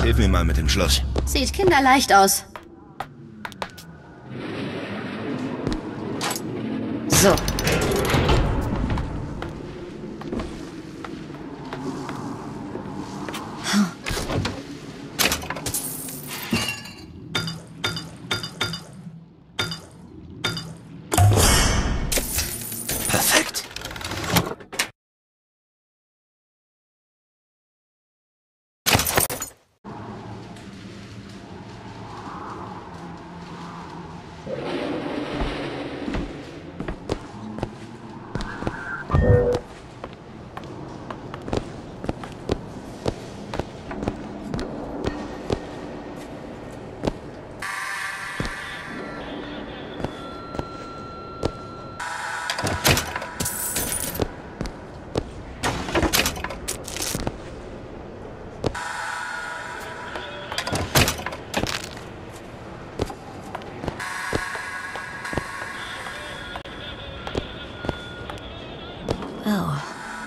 Hilf mir mal mit dem Schloss. Sieht kinderleicht aus. So. Perfekt. Oh.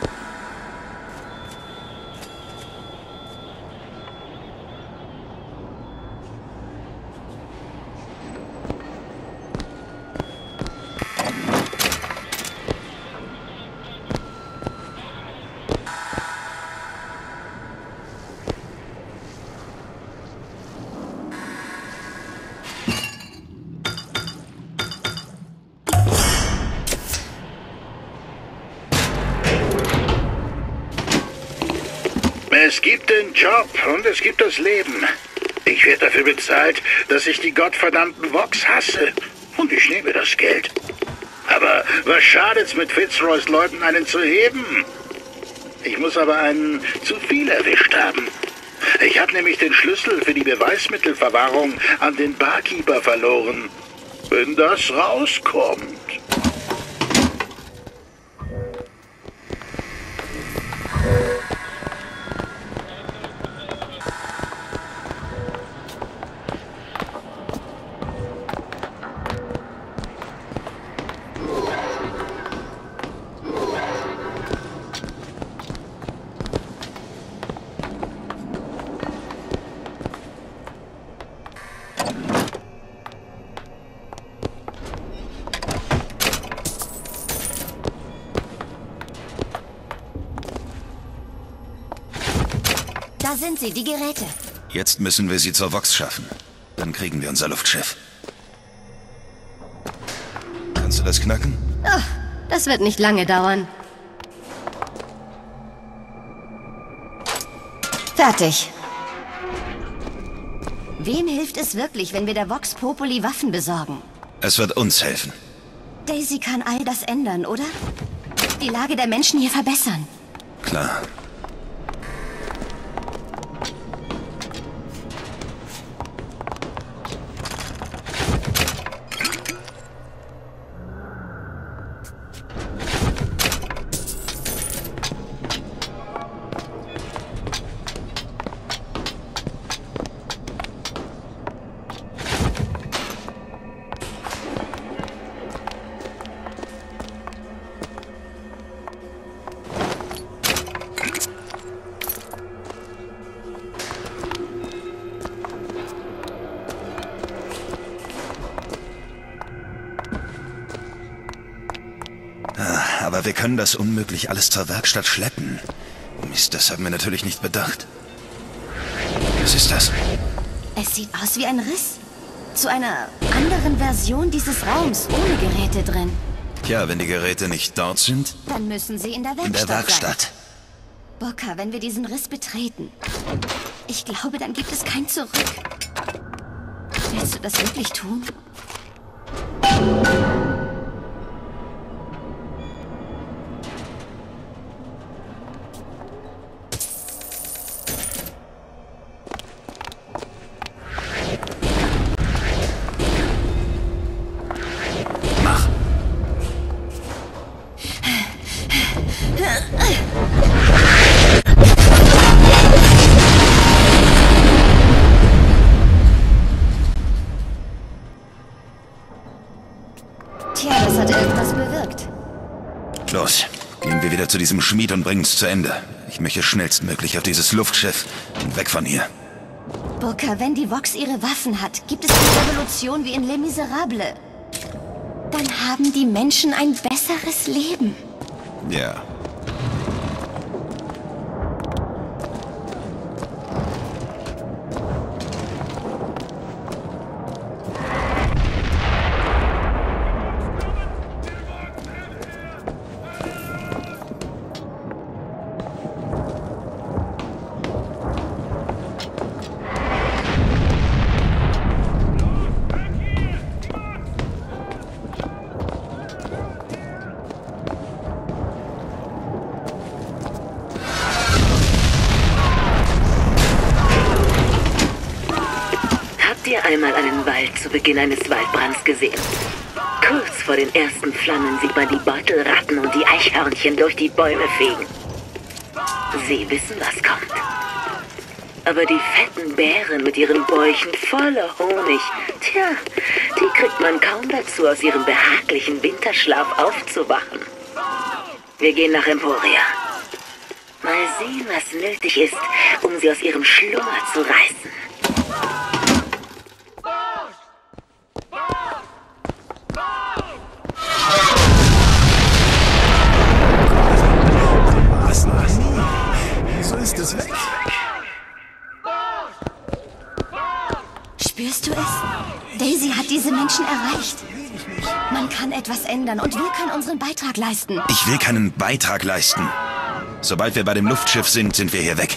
Es gibt den Job und es gibt das Leben. Ich werde dafür bezahlt, dass ich die gottverdammten Vox hasse. Und ich nehme das Geld. Aber was schadet's, mit Fitzroys Leuten einen zu heben? Ich muss aber einen zu viel erwischt haben. Ich habe nämlich den Schlüssel für die Beweismittelverwahrung an den Barkeeper verloren. Wenn das rauskommt... Da sind sie, die Geräte. Jetzt müssen wir sie zur Vox schaffen. Dann kriegen wir unser Luftschiff. Kannst du das knacken? Ach, das wird nicht lange dauern. Fertig. Wem hilft es wirklich, wenn wir der Vox Populi Waffen besorgen? Es wird uns helfen. Daisy kann all das ändern, oder? Die Lage der Menschen hier verbessern. Klar. Aber wir können das unmöglich alles zur Werkstatt schleppen. Mist, das haben wir natürlich nicht bedacht. Was ist das? Es sieht aus wie ein Riss. Zu einer anderen Version dieses Raums, ohne Geräte drin. Tja, wenn die Geräte nicht dort sind, Dann müssen sie in der Werkstatt in der Werkstatt. sein. Bocca, wenn wir diesen Riss betreten, ich glaube, dann gibt es kein Zurück. Willst du das wirklich tun? Mach. Tja, das hat irgendwas bewirkt. Los, gehen wir wieder zu diesem Schmied und bringen es zu Ende. Ich möchte schnellstmöglich auf dieses Luftschiff und weg von hier. Booker, wenn die Vox ihre Waffen hat, gibt es eine Revolution wie in Les Miserables. Dann haben die Menschen ein besseres Leben. Ja. Habt ihr einmal einen Wald zu Beginn eines Waldbrands gesehen? Kurz vor den ersten Flammen sieht man die Beutelratten und die Eichhörnchen durch die Bäume fegen. Sie wissen, was kommt. Aber die fetten Bären mit ihren Bäuchen voller Honig, tja, die kriegt man kaum dazu, aus ihrem behaglichen Winterschlaf aufzuwachen. Wir gehen nach Emporia. Mal sehen, was nötig ist, um sie aus ihrem Schlummer zu reißen. So ist es weg. Spürst du es? Daisy hat diese Menschen erreicht. Man kann etwas ändern und wir können unseren Beitrag leisten. Ich will keinen Beitrag leisten. Sobald wir bei dem Luftschiff sind, sind wir hier weg.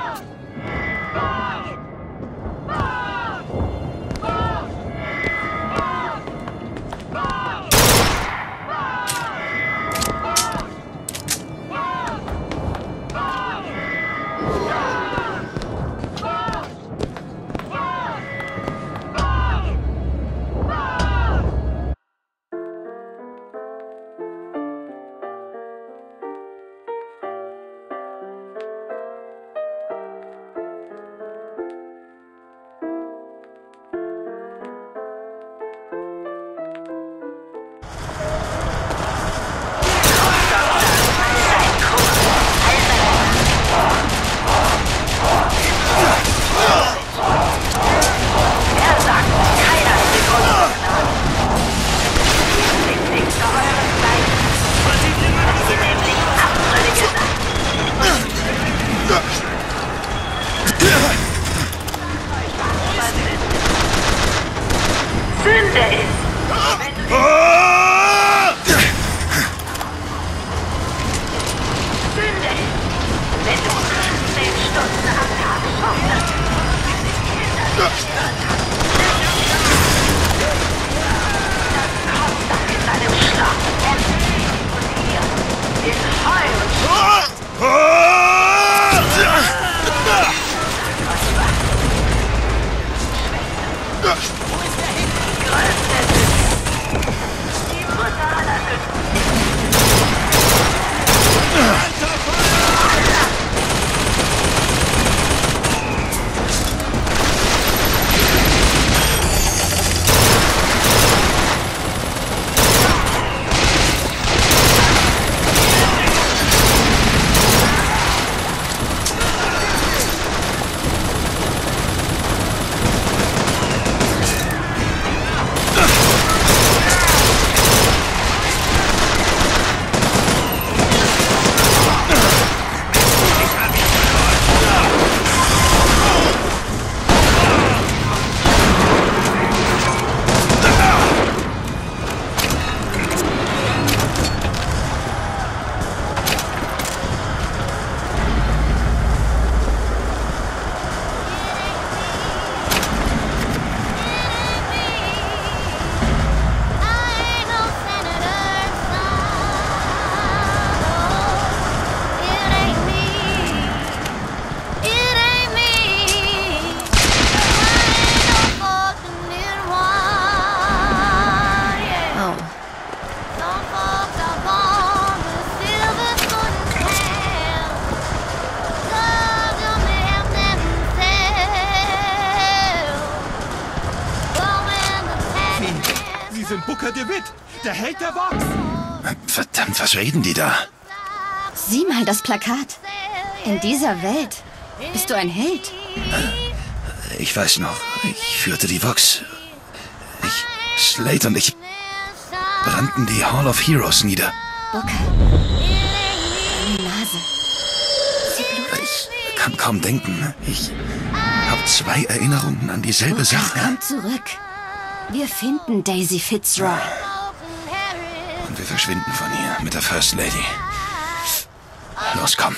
sind Booker DeWitt, der Held der Vox. Verdammt, was reden die da? Sieh mal das Plakat. In dieser Welt bist du ein Held. Ich weiß noch, ich führte die Vox. Slate und ich brannten die Hall of Heroes nieder. Booker. Deine Nase. Sie blutet. Ich kann kaum denken. Ich habe 2 Erinnerungen an dieselbe Booker, Sache. komm zurück. Wir finden Daisy Fitzroy. Und wir verschwinden von hier mit der First Lady. Los, komm.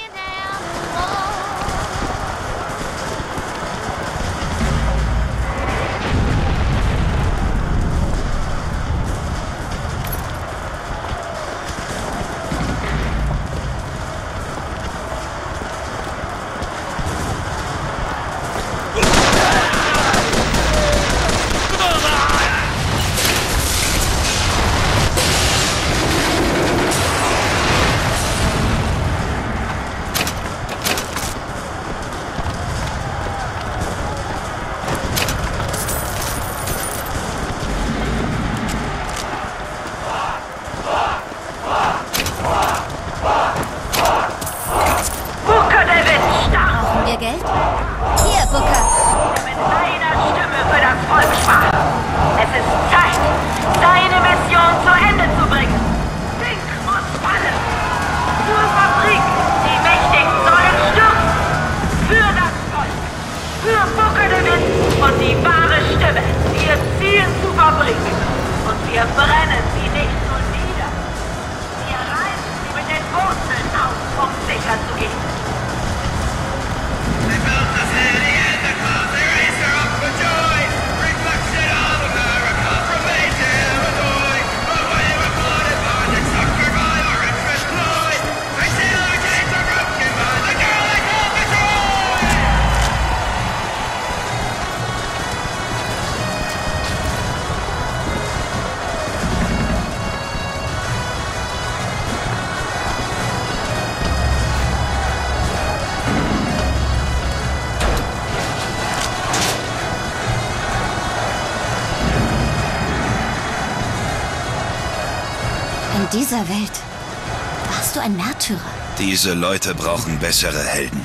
In dieser Welt warst du ein Märtyrer. Diese Leute brauchen bessere Helden.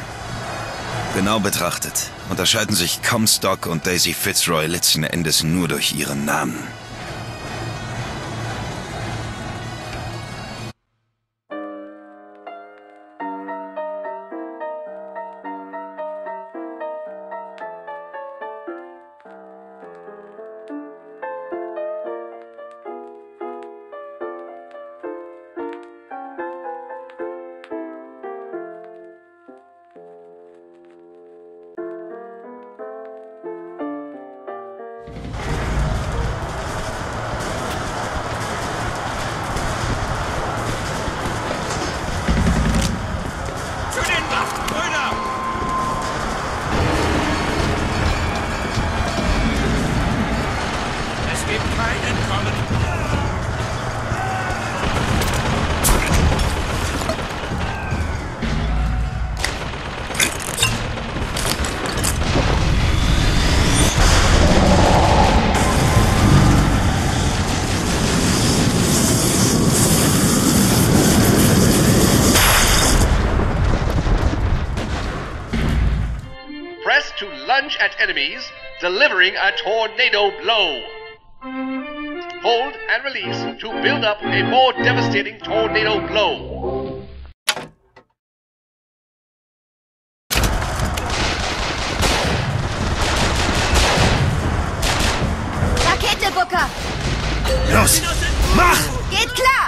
Genau betrachtet unterscheiden sich Comstock und Daisy Fitzroy letzten Endes nur durch ihren Namen. To lunge at enemies, delivering a tornado blow. Hold and release to build up a more devastating tornado blow. Rakete, Booker! Los, mach! Geht klar!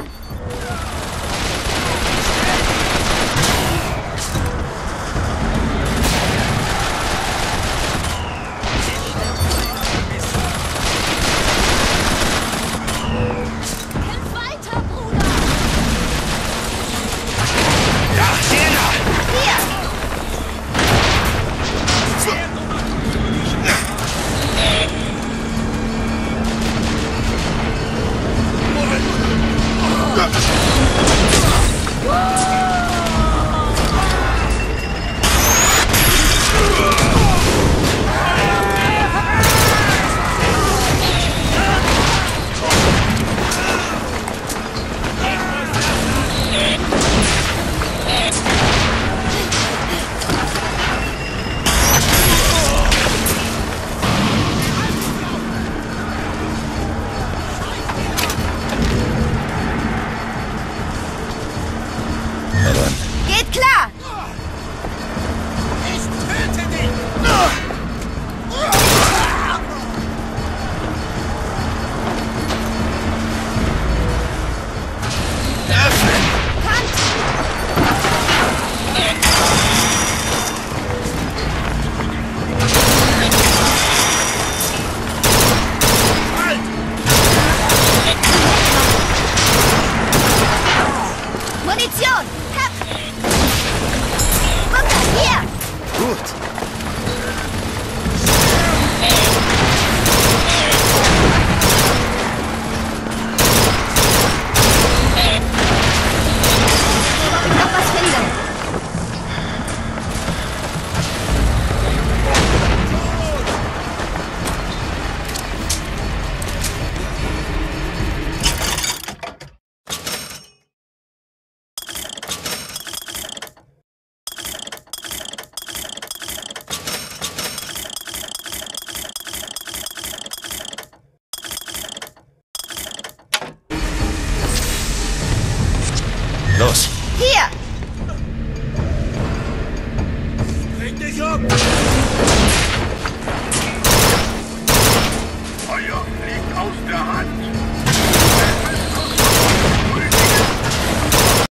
Hier! Bring dich um! Feuer fliegt aus der Hand.